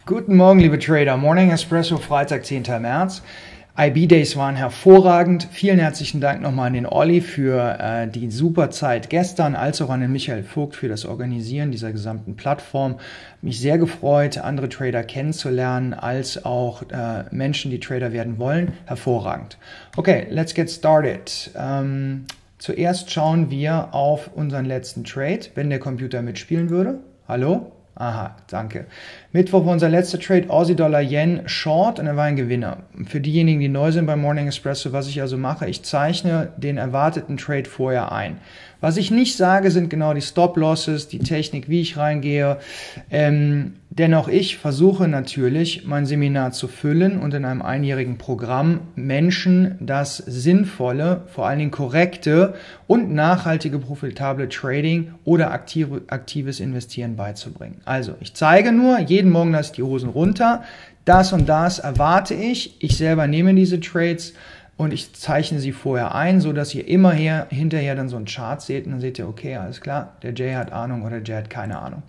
Guten Morgen, liebe Trader. Morning Espresso, Freitag, 10. März. IB Days waren hervorragend. Vielen herzlichen Dank nochmal an den Olli für die super Zeit gestern, als auch an den Michael Vogt für das Organisieren dieser gesamten Plattform. Mich sehr gefreut, andere Trader kennenzulernen, als auch Menschen, die Trader werden wollen. Hervorragend. Okay, let's get started. Zuerst schauen wir auf unseren letzten Trade, wenn der Computer mitspielen würde. Hallo? Aha, danke. Mittwoch war unser letzter Trade, Aussie Dollar Yen Short, und er war ein Gewinner. Für diejenigen, die neu sind beim Morning Espresso, was ich also mache, ich zeichne den erwarteten Trade vorher ein. Was ich nicht sage, sind genau die Stop-Losses, die Technik, wie ich reingehe. Dennoch, ich versuche natürlich, mein Seminar zu füllen und in einem einjährigen Programm Menschen das sinnvolle, vor allen Dingen korrekte und nachhaltige, profitable Trading oder aktives Investieren beizubringen. Also, ich zeige nur, jeden Morgen lasse ich die Hosen runter. Das und das erwarte ich. Ich selber nehme diese Trades und ich zeichne sie vorher ein, so dass ihr immer hinterher dann so einen Chart seht und dann seht ihr, okay, alles klar, der Jay hat Ahnung oder Jay hat keine Ahnung.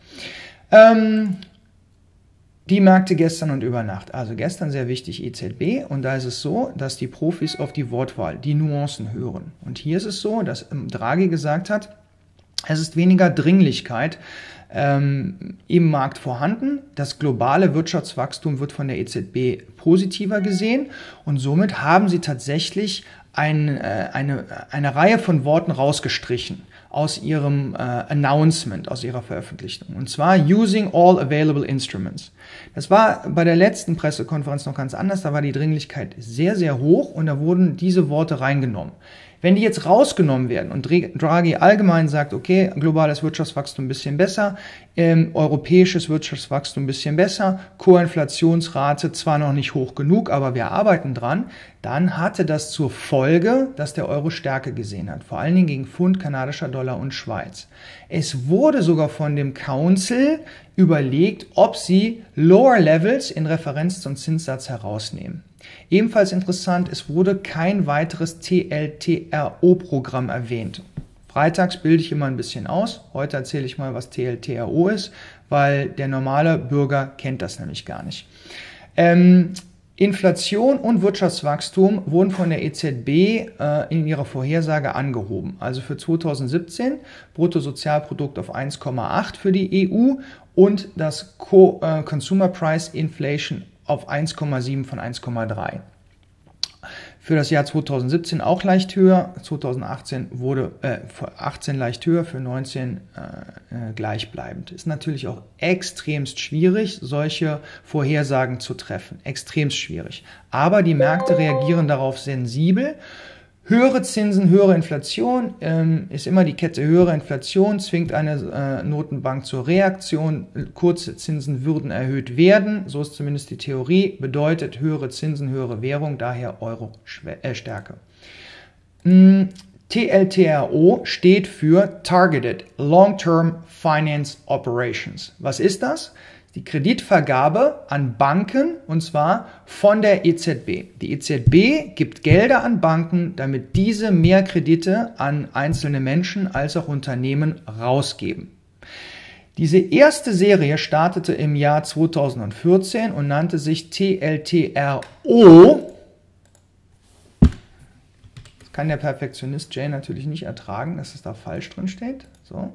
Die Märkte gestern und über Nacht. Also gestern sehr wichtig EZB, und da ist es so, dass die Profis auf die Wortwahl, die Nuancen hören. Und hier ist es so, dass Draghi gesagt hat, es ist weniger Dringlichkeit im Markt vorhanden. Das globale Wirtschaftswachstum wird von der EZB positiver gesehen, und somit haben sie tatsächlich eine Reihe von Worten rausgestrichen aus ihrem Announcement, aus ihrer Veröffentlichung. Und zwar using all available instruments. Das war bei der letzten Pressekonferenz noch ganz anders. Da war die Dringlichkeit sehr, sehr hoch und da wurden diese Worte reingenommen. Wenn die jetzt rausgenommen werden und Draghi allgemein sagt, okay, globales Wirtschaftswachstum ein bisschen besser, europäisches Wirtschaftswachstum ein bisschen besser, Koinflationsrate zwar noch nicht hoch genug, aber wir arbeiten dran, dann hatte das zur Folge, dass der Euro Stärke gesehen hat, vor allen Dingen gegen Pfund, kanadischer Dollar und Schweiz. Es wurde sogar von dem Council überlegt, ob sie Lower Levels in Referenz zum Zinssatz herausnehmen. Ebenfalls interessant, es wurde kein weiteres TLTRO-Programm erwähnt. Freitags bilde ich immer ein bisschen aus. Heute erzähle ich mal, was TLTRO ist, weil der normale Bürger kennt das nämlich gar nicht. Inflation und Wirtschaftswachstum wurden von der EZB in ihrer Vorhersage angehoben. Also für 2017 Bruttosozialprodukt auf 1,8 für die EU und das Consumer Price Inflation auf 1,7 von 1,3. Für das Jahr 2017 auch leicht höher, 2018 wurde 18 leicht höher, für 19 gleichbleibend. Ist natürlich auch extremst schwierig, solche Vorhersagen zu treffen. Extremst schwierig. Aber die Märkte reagieren darauf sensibel. Höhere Zinsen, höhere Inflation, ist immer die Kette höhere Inflation, zwingt eine Notenbank zur Reaktion. Kurze Zinsen würden erhöht werden, so ist zumindest die Theorie, bedeutet höhere Zinsen, höhere Währung, daher Euro-Stärke. TLTRO steht für Targeted Long-Term Finance Operations. Was ist das? Die Kreditvergabe an Banken, und zwar von der EZB. Die EZB gibt Gelder an Banken, damit diese mehr Kredite an einzelne Menschen als auch Unternehmen rausgeben. Diese erste Serie startete im Jahr 2014 und nannte sich TLTRO. Das kann der Perfektionist Jay natürlich nicht ertragen, dass es da falsch drin steht. So.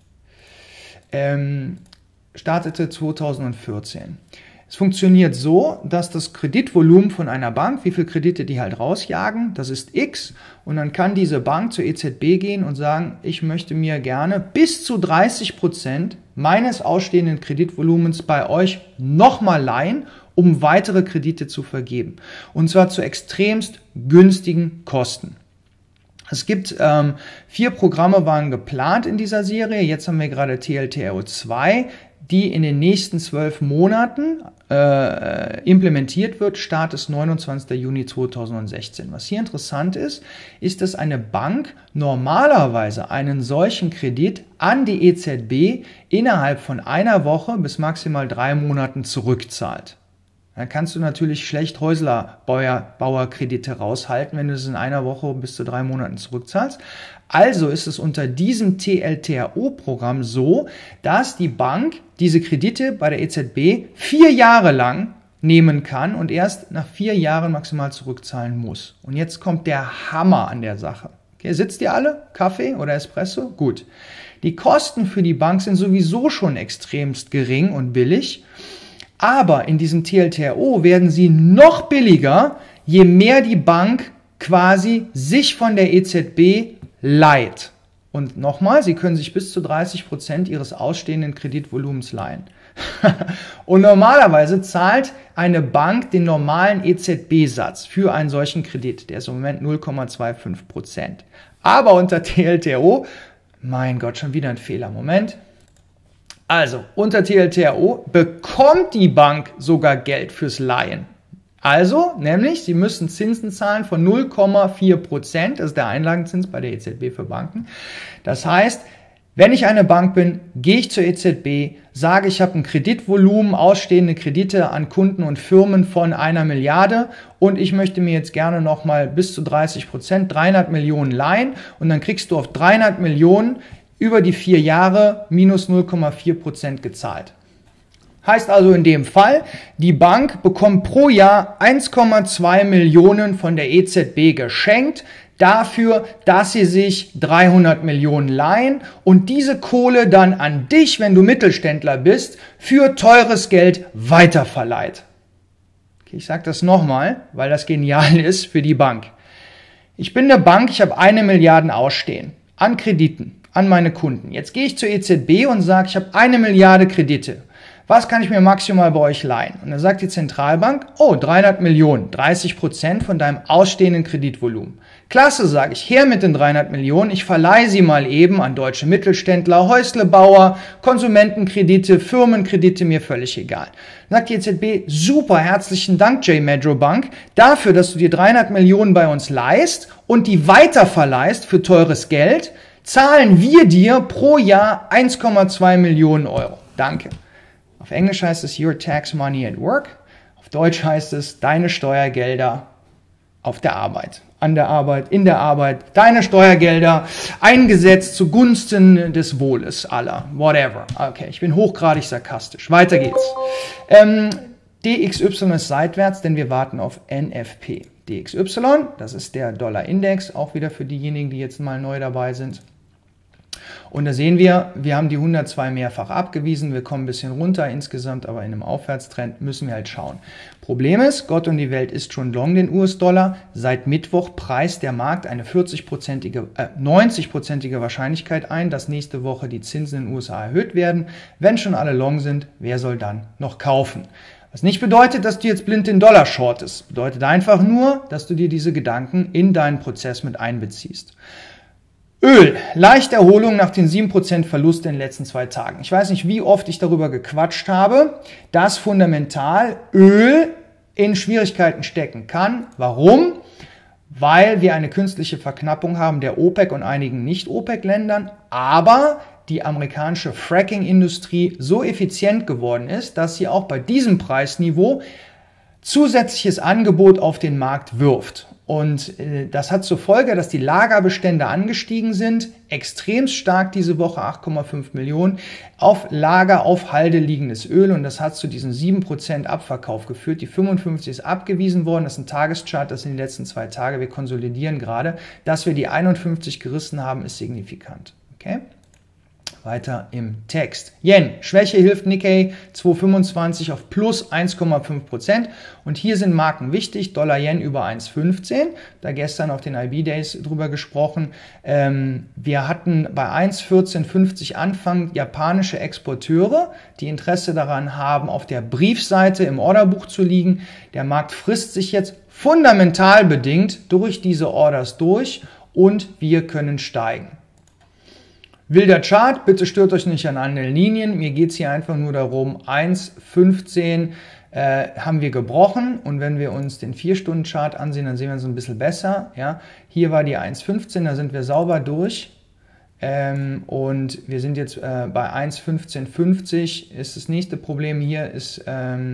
Startete 2014. Es funktioniert so, dass das Kreditvolumen von einer Bank, wie viele Kredite die halt rausjagen, das ist X, und dann kann diese Bank zur EZB gehen und sagen, ich möchte mir gerne bis zu 30% meines ausstehenden Kreditvolumens bei euch nochmal leihen, um weitere Kredite zu vergeben. Und zwar zu extremst günstigen Kosten. Es gibt 4 Programme waren geplant in dieser Serie, jetzt haben wir gerade TLTRO 2, die in den nächsten 12 Monaten implementiert wird. Start ist 29. Juni 2016. Was hier interessant ist, ist, dass eine Bank normalerweise einen solchen Kredit an die EZB innerhalb von einer Woche bis maximal 3 Monaten zurückzahlt. Dann kannst du natürlich schlecht Häuslerbauerkredite raushalten, wenn du es in einer Woche bis zu 3 Monaten zurückzahlst. Also ist es unter diesem TLTRO-Programm so, dass die Bank diese Kredite bei der EZB 4 Jahre lang nehmen kann und erst nach 4 Jahren maximal zurückzahlen muss. Und jetzt kommt der Hammer an der Sache. Okay, sitzt ihr alle? Kaffee oder Espresso? Gut. Die Kosten für die Bank sind sowieso schon extremst gering und billig, aber in diesem TLTRO werden sie noch billiger, je mehr die Bank quasi sich von der EZB leiht. Und nochmal, Sie können sich bis zu 30% Ihres ausstehenden Kreditvolumens leihen. Und normalerweise zahlt eine Bank den normalen EZB-Satz für einen solchen Kredit. Der ist im Moment 0,25%. Aber unter TLTRO, mein Gott, schon wieder ein Fehler. Moment. Also, unter TLTRO bekommt die Bank sogar Geld fürs Leihen. Also, nämlich, Sie müssen Zinsen zahlen von 0,4%. Das ist der Einlagenzins bei der EZB für Banken. Das heißt, wenn ich eine Bank bin, gehe ich zur EZB, sage, ich habe ein Kreditvolumen, ausstehende Kredite an Kunden und Firmen von 1 Milliarde und ich möchte mir jetzt gerne nochmal bis zu 30%, 300 Millionen leihen und dann kriegst du auf 300 Millionen über die 4 Jahre minus 0,4% gezahlt. Heißt also in dem Fall, die Bank bekommt pro Jahr 1,2 Millionen von der EZB geschenkt, dafür, dass sie sich 300 Millionen leihen und diese Kohle dann an dich, wenn du Mittelständler bist, für teures Geld weiterverleiht. Okay, ich sage das nochmal, weil das genial ist für die Bank. Ich bin eine Bank, ich habe 1 Milliarde ausstehen an Krediten, an meine Kunden. Jetzt gehe ich zur EZB und sage, ich habe 1 Milliarde Kredite. Was kann ich mir maximal bei euch leihen? Und dann sagt die Zentralbank, oh, 300 Millionen, 30% von deinem ausstehenden Kreditvolumen. Klasse, sage ich, her mit den 300 Millionen, ich verleihe sie mal eben an deutsche Mittelständler, Häuslebauer, Konsumentenkredite, Firmenkredite, mir völlig egal. Dann sagt die EZB, super, herzlichen Dank, J-Medro Bank, dafür, dass du dir 300 Millionen bei uns leihst und die weiterverleihst für teures Geld, zahlen wir dir pro Jahr 1,2 Millionen Euro. Danke. Auf Englisch heißt es Your Tax Money at Work. Auf Deutsch heißt es deine Steuergelder auf der Arbeit, an der Arbeit, in der Arbeit, deine Steuergelder eingesetzt zugunsten des Wohles aller, whatever. Okay, ich bin hochgradig sarkastisch. Weiter geht's. DXY ist seitwärts, denn wir warten auf NFP. DXY, das ist der Dollar-Index, auch wieder für diejenigen, die jetzt mal neu dabei sind. Und da sehen wir, wir haben die 102 mehrfach abgewiesen, wir kommen ein bisschen runter insgesamt, aber in einem Aufwärtstrend müssen wir halt schauen. Problem ist, Gott und die Welt ist schon long den US-Dollar. Seit Mittwoch preist der Markt eine 90-prozentige Wahrscheinlichkeit ein, dass nächste Woche die Zinsen in den USA erhöht werden. Wenn schon alle long sind, wer soll dann noch kaufen? Was nicht bedeutet, dass du jetzt blind den Dollar shortest. Bedeutet einfach nur, dass du dir diese Gedanken in deinen Prozess mit einbeziehst. Öl, leichte Erholung nach den 7% Verlust in den letzten 2 Tagen. Ich weiß nicht, wie oft ich darüber gequatscht habe, dass fundamental Öl in Schwierigkeiten stecken kann. Warum? Weil wir eine künstliche Verknappung haben der OPEC und einigen Nicht-OPEC-Ländern, aber die amerikanische Fracking-Industrie so effizient geworden ist, dass sie auch bei diesem Preisniveau zusätzliches Angebot auf den Markt wirft. Und das hat zur Folge, dass die Lagerbestände angestiegen sind, extrem stark diese Woche, 8,5 Millionen, auf Lager, auf Halde liegendes Öl. Und das hat zu diesem 7% Abverkauf geführt. Die 55 ist abgewiesen worden, das ist ein Tageschart, das sind die letzten 2 Tage, wir konsolidieren gerade. Dass wir die 51 gerissen haben, ist signifikant. Okay? Weiter im Text. Yen, Schwäche hilft Nikkei 225 auf plus 1,5%. Und hier sind Marken wichtig. Dollar-Yen über 1,15. Da gestern auf den IB-Days drüber gesprochen. Wir hatten bei 1,1450 Anfang japanische Exporteure, die Interesse daran haben, auf der Briefseite im Orderbuch zu liegen. Der Markt frisst sich jetzt fundamental bedingt durch diese Orders durch und wir können steigen. Wilder Chart, bitte stört euch nicht an anderen Linien. Mir geht es hier einfach nur darum, 1,15 haben wir gebrochen. Und wenn wir uns den 4-Stunden-Chart ansehen, dann sehen wir es ein bisschen besser. Ja? Hier war die 1,15, da sind wir sauber durch. Und wir sind jetzt bei 1,1550. Ist das nächste Problem hier, ist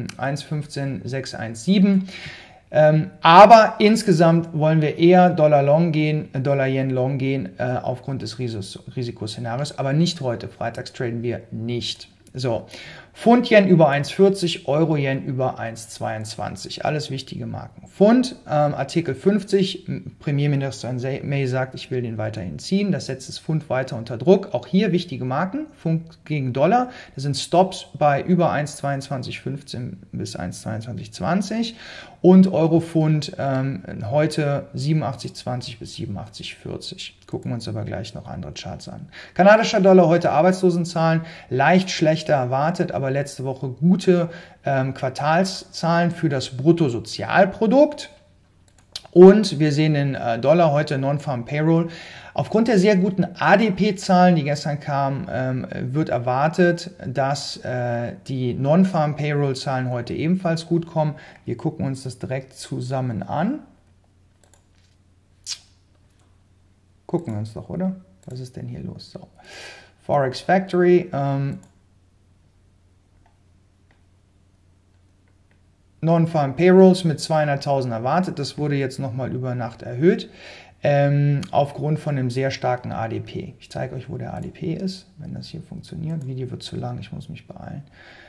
1,15617. Aber insgesamt wollen wir eher Dollar-Long gehen, Dollar-Yen-Long gehen aufgrund des Risikoszenarios, aber nicht heute. Freitags traden wir nicht. So, Pfund-Yen über 1,40, Euro-Yen über 1,22. Alles wichtige Marken. Pfund, Artikel 50, Premierminister May sagt, ich will den weiterhin ziehen. Das setzt das Pfund weiter unter Druck. Auch hier wichtige Marken. Pfund gegen Dollar. Das sind Stops bei über 1,2215 bis 1,2220. Und Euro-Pfund heute 87,20 bis 87,40. Gucken wir uns aber gleich noch andere Charts an. Kanadischer Dollar, heute Arbeitslosenzahlen, leicht schlechter erwartet, aber letzte Woche gute Quartalszahlen für das Bruttosozialprodukt. Und wir sehen den Dollar heute Non-Farm Payroll. Aufgrund der sehr guten ADP-Zahlen, die gestern kamen, wird erwartet, dass die Non-Farm Payroll-Zahlen heute ebenfalls gut kommen. Wir gucken uns das direkt zusammen an. Gucken wir uns doch, oder? Was ist denn hier los? So. Forex Factory. Non-Farm Payrolls mit 200.000 erwartet. Das wurde jetzt nochmal über Nacht erhöht. Aufgrund von einem sehr starken ADP. Ich zeige euch, wo der ADP ist, wenn das hier funktioniert. Video wird zu lang, ich muss mich beeilen.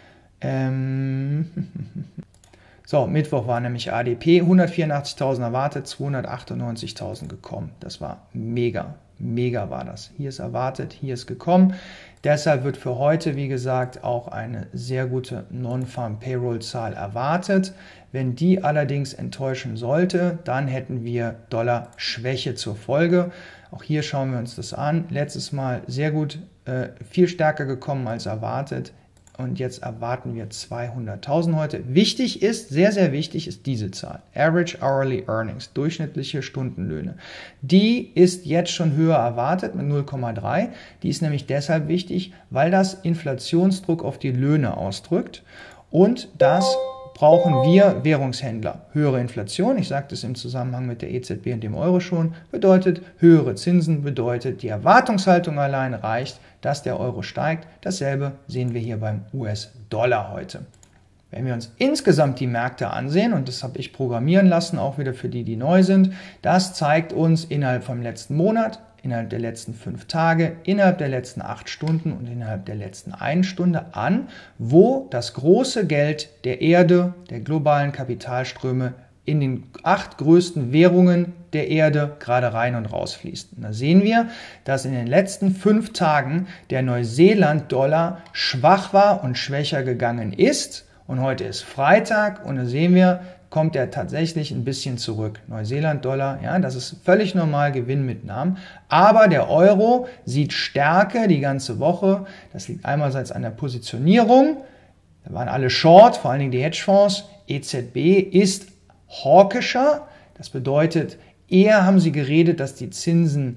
So, Mittwoch war nämlich ADP, 184.000 erwartet, 298.000 gekommen. Das war mega, mega war das. Hier ist erwartet, hier ist gekommen. Deshalb wird für heute, wie gesagt, auch eine sehr gute Non-Farm Payroll-Zahl erwartet. Wenn die allerdings enttäuschen sollte, dann hätten wir Dollar-Schwäche zur Folge. Auch hier schauen wir uns das an. Letztes Mal sehr gut, viel stärker gekommen als erwartet. Und jetzt erwarten wir 200.000 heute. Wichtig ist, sehr, sehr wichtig ist diese Zahl. Average Hourly Earnings, durchschnittliche Stundenlöhne. Die ist jetzt schon höher erwartet mit 0,3. Die ist nämlich deshalb wichtig, weil das Inflationsdruck auf die Löhne ausdrückt. Und das brauchen wir Währungshändler. Höhere Inflation, ich sagte es im Zusammenhang mit der EZB und dem Euro schon, bedeutet höhere Zinsen, bedeutet die Erwartungshaltung allein reicht, dass der Euro steigt. Dasselbe sehen wir hier beim US-Dollar heute. Wenn wir uns insgesamt die Märkte ansehen, und das habe ich programmieren lassen, auch wieder für die, die neu sind, das zeigt uns innerhalb vom letzten Monat, innerhalb der letzten 5 Tage, innerhalb der letzten 8 Stunden und innerhalb der letzten 1 Stunde an, wo das große Geld der Erde, der globalen Kapitalströme in den 8 größten Währungen der Erde gerade rein und raus fließt. Und da sehen wir, dass in den letzten 5 Tagen der Neuseeland-Dollar schwach war und schwächer gegangen ist. Und heute ist Freitag und da sehen wir, kommt er tatsächlich ein bisschen zurück. Neuseeland-Dollar, ja, das ist völlig normal, Gewinnmitnahmen. Aber der Euro sieht Stärke die ganze Woche. Das liegt einerseits an der Positionierung. Da waren alle short, vor allen Dingen die Hedgefonds. EZB ist hawkischer. Das bedeutet, eher haben sie geredet, dass die Zinsen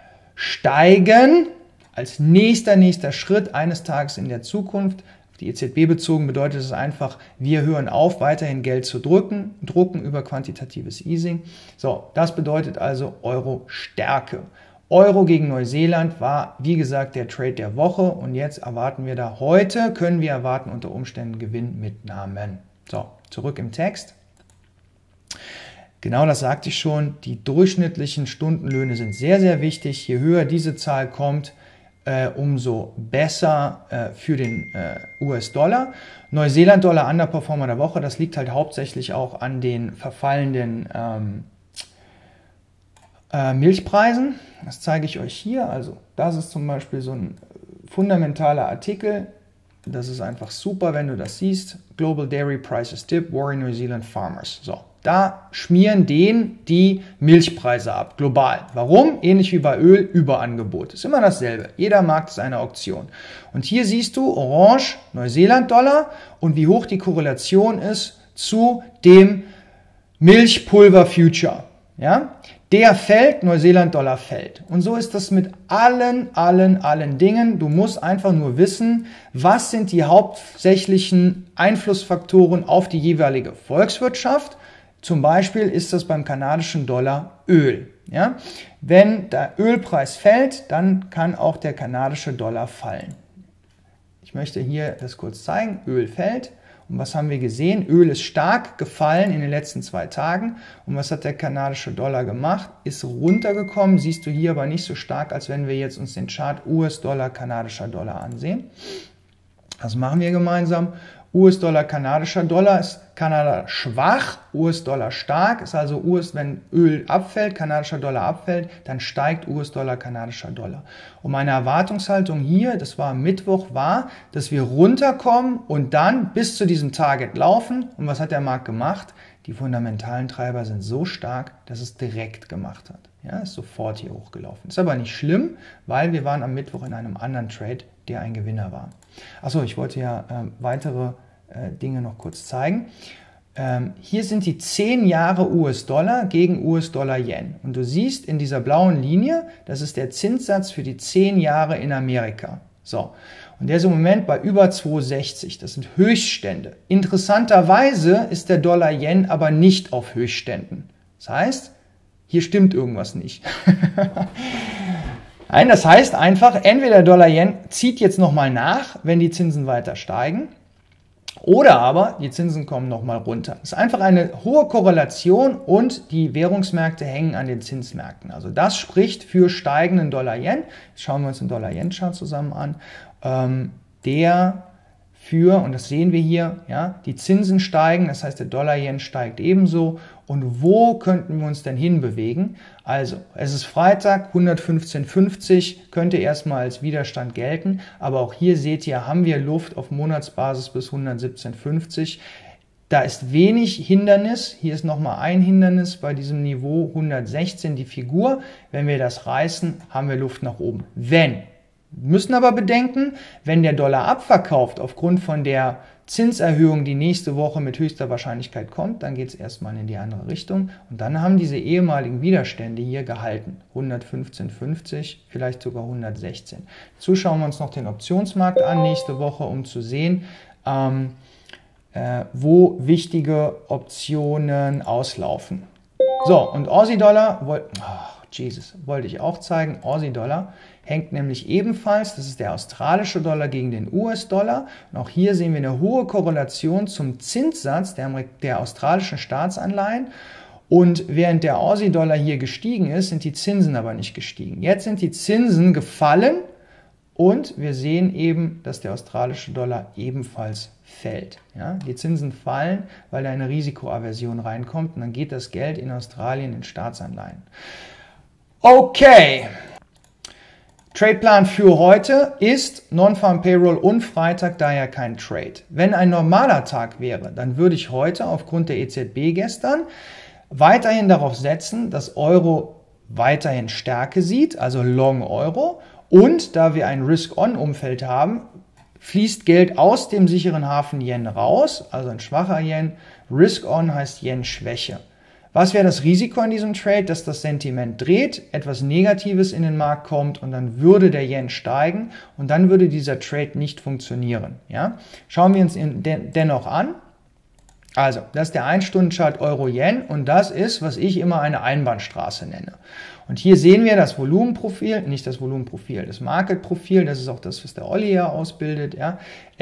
steigen als nächster Schritt eines Tages in der Zukunft. Die EZB bezogen bedeutet es einfach, wir hören auf, weiterhin Geld zu drucken über quantitatives Easing. So, das bedeutet also Euro-Stärke. Euro gegen Neuseeland war, wie gesagt, der Trade der Woche und jetzt erwarten wir da heute, können wir erwarten unter Umständen Gewinnmitnahmen. So, zurück im Text. Genau das sagte ich schon, die durchschnittlichen Stundenlöhne sind sehr, sehr wichtig. Je höher diese Zahl kommt, umso besser für den US-Dollar. Neuseeland-Dollar Underperformer der Woche, das liegt halt hauptsächlich auch an den verfallenden Milchpreisen. Das zeige ich euch hier. Also das ist zum Beispiel so ein fundamentaler Artikel. Das ist einfach super, wenn du das siehst. Global Dairy Prices Dip, Worry New Zealand Farmers. So. Da schmieren die Milchpreise ab, global. Warum? Ähnlich wie bei Öl, Überangebot. Ist immer dasselbe. Jeder Markt ist eine Auktion. Und hier siehst du orange Neuseeland-Dollar und wie hoch die Korrelation ist zu dem Milchpulver-Future. Ja? Der fällt, Neuseeland-Dollar fällt. Und so ist das mit allen Dingen. Du musst einfach nur wissen, was sind die hauptsächlichen Einflussfaktoren auf die jeweilige Volkswirtschaft. Zum Beispiel ist das beim kanadischen Dollar Öl. Ja? Wenn der Ölpreis fällt, dann kann auch der kanadische Dollar fallen. Ich möchte hier das kurz zeigen. Öl fällt. Und was haben wir gesehen? Öl ist stark gefallen in den letzten 2 Tagen. Und was hat der kanadische Dollar gemacht? Ist runtergekommen. Siehst du hier aber nicht so stark, als wenn wir jetzt uns den Chart US-Dollar, kanadischer Dollar ansehen. Das machen wir gemeinsam. US-Dollar, kanadischer Dollar ist Kanada schwach, US-Dollar stark, ist also wenn Öl abfällt, kanadischer Dollar abfällt, dann steigt US-Dollar, kanadischer Dollar. Und meine Erwartungshaltung hier, das war am Mittwoch, war, dass wir runterkommen und dann bis zu diesem Target laufen. Und was hat der Markt gemacht? Die fundamentalen Treiber sind so stark, dass es direkt gemacht hat. Ja, ist sofort hier hochgelaufen. Ist aber nicht schlimm, weil wir waren am Mittwoch in einem anderen Trade, der ein Gewinner war. Achso, ich wollte ja weitere Dinge noch kurz zeigen. Hier sind die 10 Jahre US-Dollar gegen US-Dollar-Yen. Und du siehst in dieser blauen Linie, das ist der Zinssatz für die 10 Jahre in Amerika. So, und der ist im Moment bei über 2,60. Das sind Höchststände. Interessanterweise ist der Dollar-Yen aber nicht auf Höchstständen. Das heißt, hier stimmt irgendwas nicht. Nein, das heißt einfach, entweder der Dollar-Yen zieht jetzt nochmal nach, wenn die Zinsen weiter steigen, oder aber die Zinsen kommen nochmal runter. Das ist einfach eine hohe Korrelation und die Währungsmärkte hängen an den Zinsmärkten. Also das spricht für steigenden Dollar-Yen. Jetzt schauen wir uns den Dollar-Yen-Chart zusammen an. Und das sehen wir hier, ja, die Zinsen steigen, das heißt der Dollar-Yen steigt ebenso. Und wo könnten wir uns denn hinbewegen? Also, es ist Freitag, 115,50 könnte erstmal als Widerstand gelten, aber auch hier seht ihr, haben wir Luft auf Monatsbasis bis 117,50. Da ist wenig Hindernis, hier ist nochmal ein Hindernis bei diesem Niveau 116, die Figur. Wenn wir das reißen, haben wir Luft nach oben. Müssen aber bedenken, wenn der Dollar abverkauft aufgrund von der Zinserhöhung, die nächste Woche mit höchster Wahrscheinlichkeit kommt, dann geht es erstmal in die andere Richtung und dann haben diese ehemaligen Widerstände hier gehalten. 115,50, vielleicht sogar 116. Dazu schauen wir uns noch den Optionsmarkt an nächste Woche, um zu sehen, wo wichtige Optionen auslaufen. So, und Aussie-Dollar, wollte ich auch zeigen, Aussie-Dollar hängt nämlich ebenfalls, das ist der australische Dollar gegen den US-Dollar. Und auch hier sehen wir eine hohe Korrelation zum Zinssatz der australischen Staatsanleihen. Und während der Aussie-Dollar hier gestiegen ist, sind die Zinsen aber nicht gestiegen. Jetzt sind die Zinsen gefallen und wir sehen eben, dass der australische Dollar ebenfalls fällt. Ja, die Zinsen fallen, weil da eine Risikoaversion reinkommt und dann geht das Geld in Australien in Staatsanleihen. Okay. Tradeplan für heute ist Non-Farm Payroll und Freitag daher kein Trade. Wenn ein normaler Tag wäre, dann würde ich heute aufgrund der EZB gestern weiterhin darauf setzen, dass Euro weiterhin Stärke sieht, also Long Euro. Und da wir ein Risk-On-Umfeld haben, fließt Geld aus dem sicheren Hafen Yen raus, also ein schwacher Yen. Risk-On heißt Yen-Schwäche. Was wäre das Risiko an diesem Trade? Dass das Sentiment dreht, etwas Negatives in den Markt kommt und dann würde der Yen steigen und dann würde dieser Trade nicht funktionieren. Ja? Schauen wir uns ihn dennoch an. Also, das ist der 1-Stunden-Chart Euro-Yen und das ist, was ich immer eine Einbahnstraße nenne. Und hier sehen wir das Volumenprofil, nicht das Volumenprofil, das Market-Profil, das ist auch das, was der Olli ja ausbildet. Ja?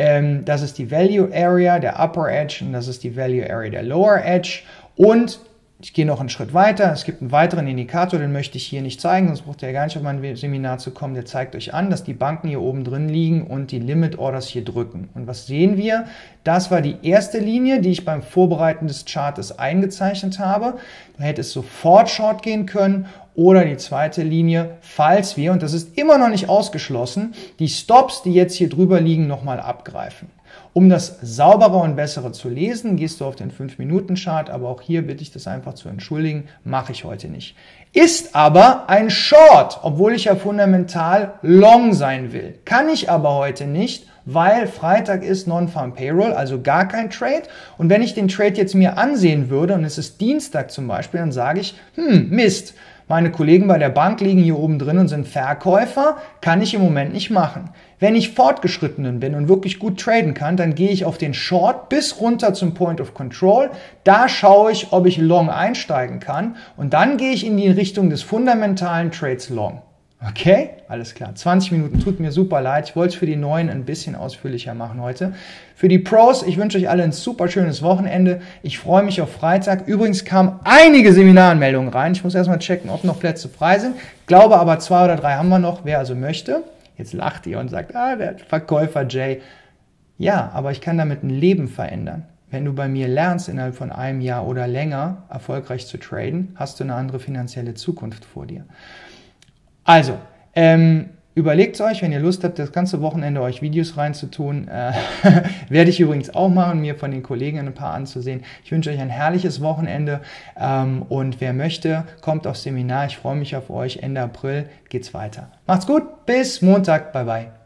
Das ist die Value Area, der Upper Edge und das ist die Value Area, der Lower Edge. Und ich gehe noch einen Schritt weiter, es gibt einen weiteren Indikator, den möchte ich hier nicht zeigen, sonst braucht ihr ja gar nicht auf mein Seminar zu kommen, der zeigt euch an, dass die Banken hier oben drin liegen und die Limit Orders hier drücken. Und was sehen wir? Das war die erste Linie, die ich beim Vorbereiten des Chartes eingezeichnet habe. Da hätte es sofort Short gehen können oder die zweite Linie, falls wir, und das ist immer noch nicht ausgeschlossen, die Stops, die jetzt hier drüber liegen, nochmal abgreifen. Um das saubere und bessere zu lesen, gehst du auf den 5-Minuten-Chart, aber auch hier bitte ich das einfach zu entschuldigen, mache ich heute nicht. Ist aber ein Short, obwohl ich ja fundamental long sein will. Kann ich aber heute nicht, weil Freitag ist Non-Farm Payroll, also gar kein Trade. Und wenn ich den Trade jetzt mir ansehen würde, und es ist Dienstag zum Beispiel, dann sage ich, Mist, meine Kollegen bei der Bank liegen hier oben drin und sind Verkäufer, kann ich im Moment nicht machen. Wenn ich fortgeschrittenen bin und wirklich gut traden kann, dann gehe ich auf den Short bis runter zum Point of Control. Da schaue ich, ob ich Long einsteigen kann und dann gehe ich in die Richtung des fundamentalen Trades Long. Okay, alles klar. 20 Minuten, tut mir super leid. Ich wollte es für die Neuen ein bisschen ausführlicher machen heute. Für die Pros, ich wünsche euch alle ein super schönes Wochenende. Ich freue mich auf Freitag. Übrigens kamen einige Seminaranmeldungen rein. Ich muss erstmal checken, ob noch Plätze frei sind. Glaube aber 2 oder 3 haben wir noch, wer also möchte. Jetzt lacht ihr und sagt, der Verkäufer Jay. Ja, aber ich kann damit ein Leben verändern. Wenn du bei mir lernst, innerhalb von einem Jahr oder länger erfolgreich zu traden, hast du eine andere finanzielle Zukunft vor dir. Also, überlegt euch, wenn ihr Lust habt, das ganze Wochenende euch Videos reinzutun. Werde ich übrigens auch machen, mir von den Kollegen ein paar anzusehen. Ich wünsche euch ein herrliches Wochenende und wer möchte, kommt aufs Seminar. Ich freue mich auf euch. Ende April geht's weiter. Macht's gut, bis Montag. Bye bye.